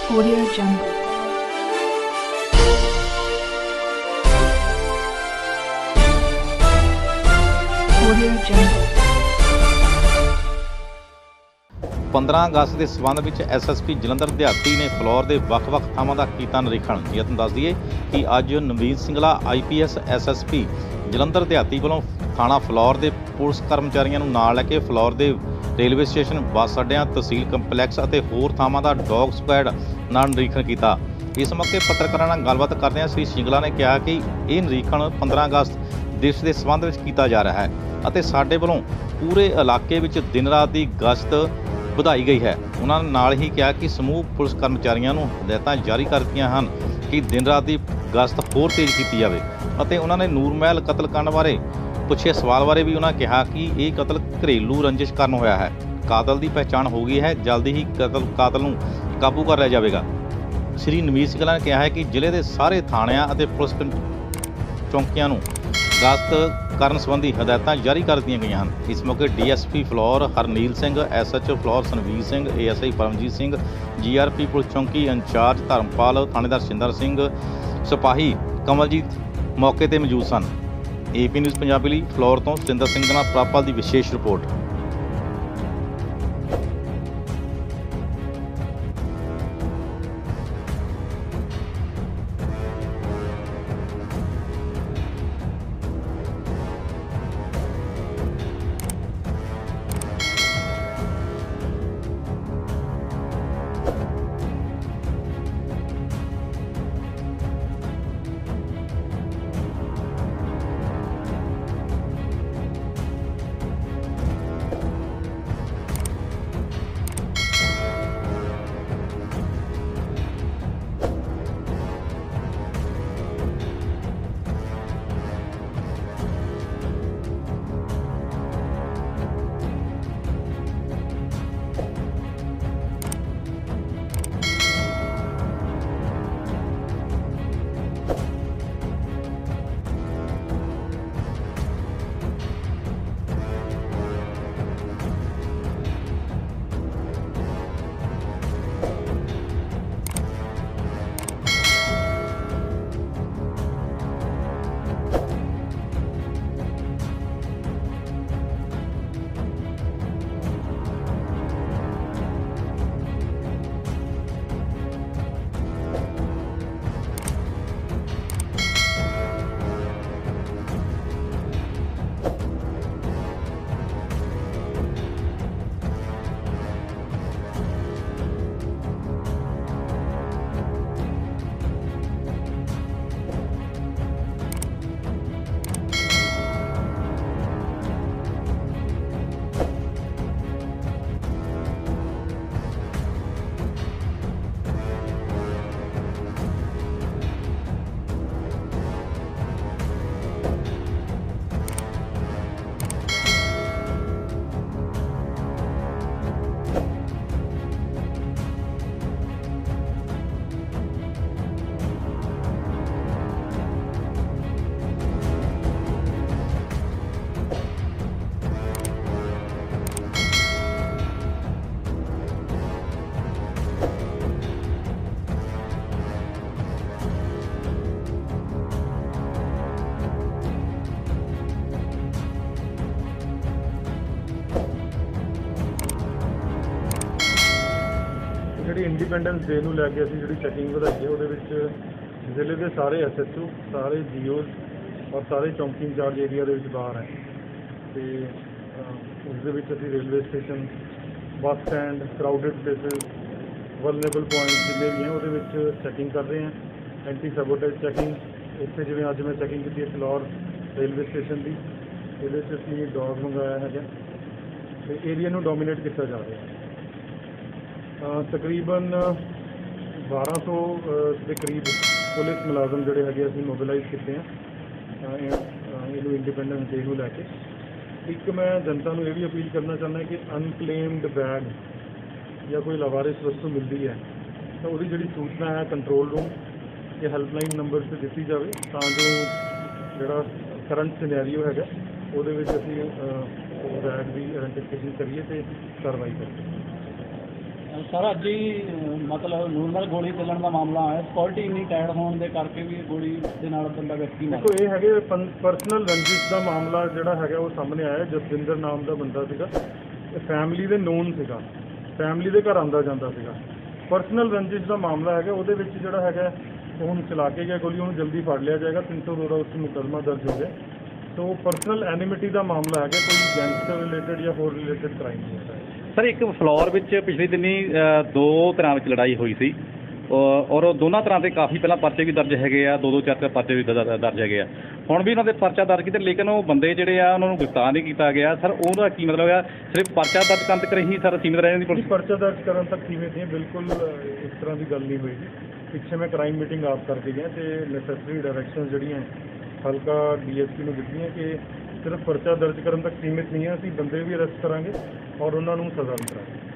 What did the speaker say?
Audio Jungle. Audio Jungle. 15 ਅਗਸਤ ਦੇ ਸਬੰਧ ਵਿੱਚ ਐਸਐਸਪੀ ਜਲੰਧਰ ਦਿਹਾਤੀ ਨੇ ਫਲੋਰ ਦੇ ਵੱਖ-ਵੱਖ ਥਾਵਾਂ ਦਾ ਕੀਤਾ ਨਿਰੀਖਣ। ਜੀ ਤੁਹਾਨੂੰ ਦੱਸ ਦਈਏ ਕਿ ਅੱਜ ਨਵੀਨ ਸਿੰਘਲਾ ਆਈਪੀਐਸ ਐਸਐਸਪੀ ਜਲੰਧਰ ਦਿਹਾਤੀ ਵੱਲੋਂ ਥਾਣਾ ਫਲੋਰ ਦੇ ਪੁਲਿਸ ਕਰਮਚਾਰੀਆਂ ਨੂੰ ਨਾਲ ਲੈ ਕੇ ਫਲੋਰ ਦੇ ਰੇਲਵੇ ਸਟੇਸ਼ਨ, ਬੱਸ ਅੱਡਿਆਂ, ਤਹਿਸੀਲ ਕੰਪਲੈਕਸ ਅਤੇ ਹੋਰ ਥਾਵਾਂ ਦਾ ਡੌਗ ਸਕੁਐਡ ਨਾਲ ਨਿਰੀਖਣ ਕੀਤਾ। ਇਸ ਮੌਕੇ ਪੱਤਰਕਾਰਾਂ ਨਾਲ ਗੱਲਬਾਤ ਕਰਦਿਆਂ ਸ੍ਰੀ ਸਿੰਗਲਾ ਨੇ ਕਿਹਾ ਕਿ ਇਹ ਨਿਰੀਖਣ 15 ਅਗਸਤ ਦਿਵਸ ਦੇ ਸਬੰਧ ਵਿੱਚ ਕੀਤਾ ਜਾ ਰਿਹਾ ਹੈ ਅਤੇ ਸਾਡੇ ਵੱਲੋਂ ਪੂਰੇ ਇਲਾਕੇ ਵਿੱਚ ਦਿਨ ਰਾਤ ਦੀ ਗਸ਼ਤ ਵਧਾਈ ਗਈ ਹੈ। ਉਹਨਾਂ ਨੇ ਨਾਲ ਹੀ ਕਿਹਾ ਕਿ ਸਮੂਹ ਪੁਲਿਸ ਕਰਮਚਾਰੀਆਂ ਨੂੰ ਹਦਾਇਤਾਂ ਜਾਰੀ ਕਰ ਦਿੱਤੀਆਂ ਹਨ ਕਿ ਦਿਨ ਰਾਤ ਦੀ ਗਸ਼ਤ ਹੋਰ ਤੇਜ਼ ਕੀਤੀ ਜਾਵੇ ਅਤੇ ਉਹਨਾਂ ਨੇ ਨੂਰਮਹਿਲ ਕਤਲकांड ਬਾਰੇ ਪੁੱਛੇ ਸਵਾਲ ਬਾਰੇ ਵੀ ਉਹਨਾਂ ਕਿਹਾ ਕਿ ਇਹ ਕਤਲ ਘਰੇਲੂ ਰੰਜਿਸ਼ ਕਾਰਨ ਹੋਇਆ ਹੈ। ਕਾਤਲ ਦੀ ਪਹਿਚਾਣ ਹੋ ਗਈ ਹੈ, ਜਲਦੀ ਹੀ ਕਾਤਲ ਨੂੰ ਕਾਬੂ ਕਰ ਲਿਆ ਜਾਵੇਗਾ। ਸ੍ਰੀ ਨਵੀਨ ਸਿੰਘਲਾ ਨੇ ਕਿਹਾ ਹੈ ਕਿ ਜ਼ਿਲ੍ਹੇ ਦੇ ਸਾਰੇ ਥਾਣਿਆਂ ਅਤੇ ਪੁਲਿਸ ਚੌਂਕੀਆਂ ਨੂੰ ਗਸ਼ਤ ਕਰਨ ਸੰਬੰਧੀ ਹਦਾਇਤਾਂ ਜਾਰੀ ਕਰ ਦਿੱਤੀਆਂ ਗਈਆਂ ਹਨ। ਇਸ ਮੌਕੇ DSP Phillaur Harneel Singh, SHO Phillaur Sanveer Singh, ASI Paramjit Singh, GRP police ਚੌਂਕੀ ਇੰਚਾਰਜ ਧਰਮਪਾਲ, ਥਾਣੇਦਾਰ ਸਿੰਦਰ ਸਿੰਘ, ਸਿਪਾਹੀ ਕਮਲਜੀਤ ਮੌਕੇ ਤੇ ਮੌਜੂਦ ਸਨ। ਏਪੀ ਨਿਊਜ਼ ਪੰਜਾਬੀ ਲਈ ਫਲੋਰ ਤੋਂ ਸਿੰਦਰ ਸਿੰਘ ਨਾਲ ਪ੍ਰਾਪਲ ਦੀ ਵਿਸ਼ੇਸ਼ ਰਿਪੋਰਟ। ਜਿਹੜੀ ਇੰਡੀਪੈਂਡੈਂਸ ਡੇ ਨੂੰ ਲੈ ਕੇ ਅਸੀਂ ਜਿਹੜੀ ਚੈਕਿੰਗ ਵਧਾਈ ਹੈ ਉਹਦੇ ਵਿੱਚ ਜ਼ਿਲ੍ਹੇ ਦੇ ਸਾਰੇ ਐਸਐਚਓ, ਸਾਰੇ ਜੀਓਜ਼ ਔਰ ਸਾਰੇ ਚੌਂਕੀ ਇੰਚਾਰਜ ਏਰੀਆ ਦੇ ਵਿੱਚ ਬਾਹਰ ਹੈ ਅਤੇ ਉਸ ਦੇ ਵਿੱਚ ਅਸੀਂ railway station, bus stand, crowded places, vulnerable point ਜਿੰਨੇ ਵੀ ਹੈ ਉਹਦੇ ਵਿੱਚ ਚੈਕਿੰਗ ਕਰ ਰਹੇ ਹਾਂ। ਐਂਟੀ ਸੈਬੋਟੇਜ ਚੈਕਿੰਗ ਇੱਥੇ ਜਿਵੇਂ ਅੱਜ ਮੈਂ ਚੈਕਿੰਗ ਕੀਤੀ ਹੈ ਫਲੋਰ ਰੇਲਵੇ ਸਟੇਸ਼ਨ ਦੀ, ਇਹਦੇ 'ਚ ਅਸੀਂ ਡੌਗ ਮੰਗਵਾਇਆ ਹੈਗਾ ਅਤੇ ਏਰੀਆ ਨੂੰ ਡੋਮੀਨੇਟ ਕੀਤਾ ਜਾ ਰਿਹਾ ਹੈ। ਤਕਰੀਬਨ 1200 ਦੇ ਕਰੀਬ ਪੁਲਿਸ ਮੁਲਾਜ਼ਮ ਜਿਹੜੇ ਹੈਗੇ ਅਸੀਂ ਮੋਬਿਲਾਈਜ਼ ਕੀਤੇ ਆ ਇਹਨੂੰ ਇੰਡੀਪੈਂਡੈਂਸ ਡੇ ਨੂੰ ਲੈ ਕੇ। ਇੱਕ ਮੈਂ ਜਨਤਾ ਨੂੰ ਇਹ ਵੀ ਅਪੀਲ ਕਰਨਾ ਚਾਹੁੰਦਾ ਕਿ ਅਨਕਲੇਮਡ ਬੈਗ ਜਾਂ ਕੋਈ ਲਾਵਾਰਿਸ ਵਸਤੂ ਮਿਲਦੀ ਹੈ ਤਾਂ ਉਹਦੀ ਜਿਹੜੀ ਸੂਚਨਾ ਹੈ ਕੰਟਰੋਲ ਰੂਮ ਜਾਂ ਹੈਲਪਲਾਈਨ ਨੰਬਰ 'ਤੇ ਦਿੱਤੀ ਜਾਵੇ ਤਾਂ ਜੋ ਜਿਹੜਾ ਕਰੰਟ ਸਿਨੈਰੀਓ ਹੈਗਾ ਉਹਦੇ ਵਿੱਚ ਅਸੀਂ ਬੈਗ ਦੀ ਆਇਡੈਂਟੀਫਿਕੇਸ਼ਨ ਕਰੀਏ ਅਤੇ ਕਾਰਵਾਈ ਕਰੀਏ। ਸਰ ਅੱਜ ਹੀ ਮਤਲਬ ਨੂਰਮਲ ਗੋਲੀ ਚੱਲਣ ਦਾ ਮਾਮਲਾ ਆਇਆ, ਸਿਕਿਉਰਿਟੀ ਇੰਨੀ ਟਾਈਟ ਹੋਣ ਦੇ ਕਰਕੇ ਵੀ ਗੋਲੀ ਦੇ ਨਾਲ ਬੰਦਾ ਵਿਅਕਤੀ ਮਾਰ ਦੇਖੋ ਇਹ ਹੈਗੇ ਪਰਸਨਲ ਰੰਜਿਸ਼ ਦਾ ਮਾਮਲਾ ਜਿਹੜਾ ਹੈਗਾ ਉਹ ਸਾਹਮਣੇ ਆਇਆ। ਜਸਵਿੰਦਰ ਨਾਮ ਦਾ ਬੰਦਾ ਸੀਗਾ, ਇਹ ਫੈਮਿਲੀ ਦੇ ਨੋਨ ਸੀਗਾ, ਫੈਮਿਲੀ ਦੇ ਘਰ ਆਉਂਦਾ ਜਾਂਦਾ ਸੀਗਾ। ਪਰਸਨਲ ਰੰਜਿਸ਼ ਦਾ ਮਾਮਲਾ ਹੈਗਾ, ਉਹਦੇ ਵਿੱਚ ਜਿਹੜਾ ਹੈਗਾ ਉਹ ਹੁਣ ਚਲਾ ਕੇ ਗਿਆ ਗੋਲੀ, ਉਹਨੂੰ ਜਲਦੀ ਫੜ ਲਿਆ ਜਾਏਗਾ। 302 ਦਾ ਉਸ ਮੁਕੱਦਮਾ ਦਰਜ ਹੋ ਗਿਆ। ਸੋ ਪਰਸਨਲ ਐਨਿਮਿਟੀ ਦਾ ਮਾਮਲਾ ਹੈਗਾ, ਕੋਈ ਗੈਂਗਸਟਰ ਰਿਲੇਟਡ ਜਾਂ ਹੋਰ ਰਿਲੇਟਡ ਕ੍ਰਾਈਮ ਨਹੀਂ ਹੈਗਾ। ਸਰ ਇੱਕ ਫਲੋਰ ਵਿੱਚ ਪਿਛਲੇ ਦਿਨੀ ਦੋ ਤਰ੍ਹਾਂ ਵਿੱਚ ਲੜਾਈ ਹੋਈ ਸੀ ਔਰ ਦੋਨਾਂ ਤਰ੍ਹਾਂ ਦੇ ਕਾਫੀ ਪਹਿਲਾਂ ਪਰਚੇ ਵੀ ਦਰਜ ਹੈਗੇ ਆ, ਦੋ ਚਾਰ ਪਰਚੇ ਵੀ ਦਰਜ ਹੈਗੇ ਆ। ਹੁਣ ਵੀ ਉਹਨਾਂ ਦੇ ਪਰਚਾ ਦਰਜ ਕੀਤੇ, ਲੇਕਿਨ ਉਹ ਬੰਦੇ ਜਿਹੜੇ ਆ ਉਹਨਾਂ ਨੂੰ ਗ੍ਰਿਫਤਾਰ ਨਹੀਂ ਕੀਤਾ ਗਿਆ। ਸਰ ਉਹਦਾ ਕੀ ਮਤਲਬ ਆ, ਸਿਰਫ ਪਰਚਾ ਦਰਜ ਕਰਨ ਤੱਕ ਰਹੀ ਸਰ ਸੀਮਿਤ ਰਹਿਣ ਦੀ ਪੁਲਿਸ? ਪਰਚਾ ਦਰਜ ਕਰਨ ਤੱਕ ਸੀਮਿਤ ਨਹੀਂ, ਬਿਲਕੁਲ ਇਸ ਤਰ੍ਹਾਂ ਦੀ ਗੱਲ ਨਹੀਂ ਹੋਈ ਜੀ। ਪਿੱਛੇ ਮੈਂ ਕ੍ਰਾਈਮ ਮੀਟਿੰਗ ਆਪ ਕਰਕੇ ਗਿਆ ਤੇ ਨੈਸੈਸਰੀ ਡਾਇਰੈਕਸ਼ਨ ਜਿਹੜੀਆਂ ਹਲਕਾ DSP ਨੂੰ ਦਿੱਤੀਆਂ ਕਿ ਸਿਰਫ ਪਰਚਾ ਦਰਜ ਕਰਨ ਤੱਕ ਸੀਮਿਤ ਨਹੀਂ ਹੈ, ਅਸੀਂ ਬੰਦੇ ਵੀ ਅਰੈਸਟ ਕਰਾਂਗੇ ਔਰ ਉਹਨਾਂ ਨੂੰ ਸਜ਼ਾ ਵੀ ਕਰਾਂਗੇ।